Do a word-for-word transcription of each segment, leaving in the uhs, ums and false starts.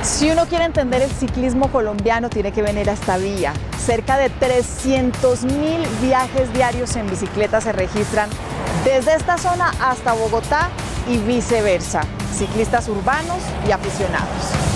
Si uno quiere entender el ciclismo colombiano, tiene que venir a esta vía. Cerca de trescientos mil viajes diarios en bicicleta se registran desde esta zona hasta Bogotá y viceversa. Ciclistas urbanos y aficionados.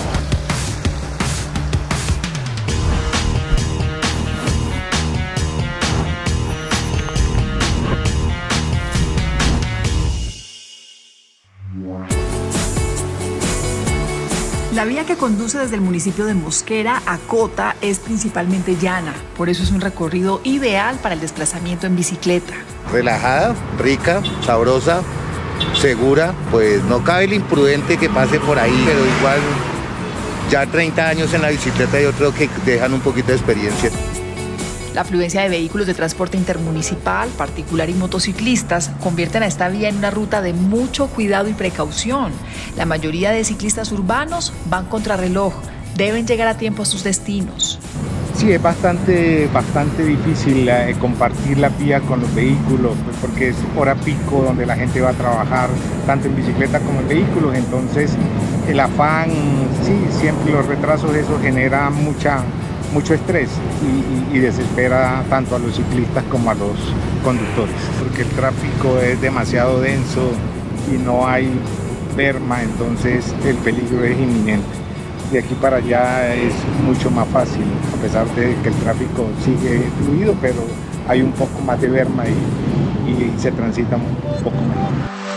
La vía que conduce desde el municipio de Mosquera a Cota es principalmente llana, por eso es un recorrido ideal para el desplazamiento en bicicleta. Relajada, rica, sabrosa, segura, pues no cabe el imprudente que pase por ahí, pero igual ya treinta años en la bicicleta yo creo que dejan un poquito de experiencia. La afluencia de vehículos de transporte intermunicipal, particular y motociclistas convierten a esta vía en una ruta de mucho cuidado y precaución. La mayoría de ciclistas urbanos van contrarreloj, deben llegar a tiempo a sus destinos. Sí, es bastante, bastante difícil eh, compartir la vía con los vehículos, pues porque es hora pico donde la gente va a trabajar, tanto en bicicleta como en vehículos, entonces el afán, sí, siempre los retrasos, eso genera mucha... mucho estrés y, y, y desespera tanto a los ciclistas como a los conductores, porque el tráfico es demasiado denso y no hay berma, entonces el peligro es inminente. De aquí para allá es mucho más fácil, a pesar de que el tráfico sigue fluido, pero hay un poco más de berma y, y se transita un poco mejor.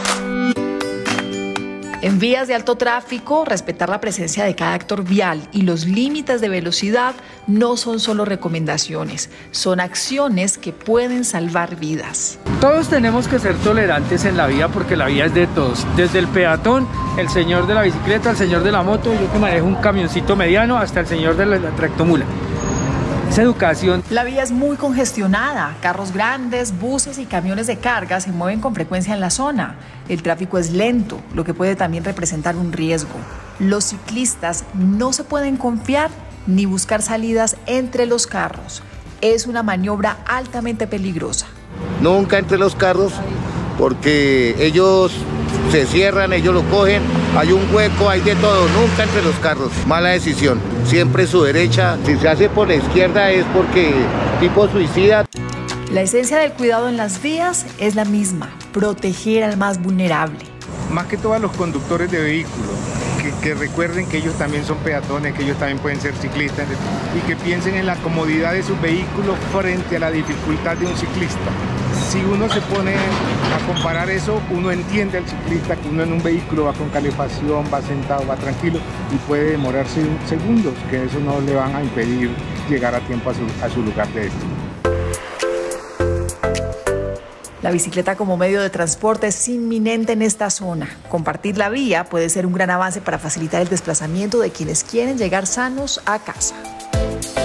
En vías de alto tráfico, respetar la presencia de cada actor vial y los límites de velocidad no son solo recomendaciones, son acciones que pueden salvar vidas. Todos tenemos que ser tolerantes en la vía porque la vía es de todos, desde el peatón, el señor de la bicicleta, el señor de la moto, yo que manejo un camioncito mediano, hasta el señor de la tractomula. Es educación. La vía es muy congestionada, carros grandes, buses y camiones de carga se mueven con frecuencia en la zona. El tráfico es lento, lo que puede también representar un riesgo. Los ciclistas no se pueden confiar ni buscar salidas entre los carros. Es una maniobra altamente peligrosa. Nunca entre los carros porque ellos se cierran, ellos lo cogen, hay un hueco, hay de todo, nunca entre los carros. Mala decisión, siempre su derecha, si se hace por la izquierda es porque tipo suicida. La esencia del cuidado en las vías es la misma, proteger al más vulnerable. Más que todo a los conductores de vehículos, que, que recuerden que ellos también son peatones, que ellos también pueden ser ciclistas y que piensen en la comodidad de sus vehículos frente a la dificultad de un ciclista. Si uno se pone a comparar eso, uno entiende al ciclista que uno en un vehículo va con calefacción, va sentado, va tranquilo y puede demorarse segundos, que eso no le van a impedir llegar a tiempo a su, a su lugar de destino. La bicicleta como medio de transporte es inminente en esta zona. Compartir la vía puede ser un gran avance para facilitar el desplazamiento de quienes quieren llegar sanos a casa.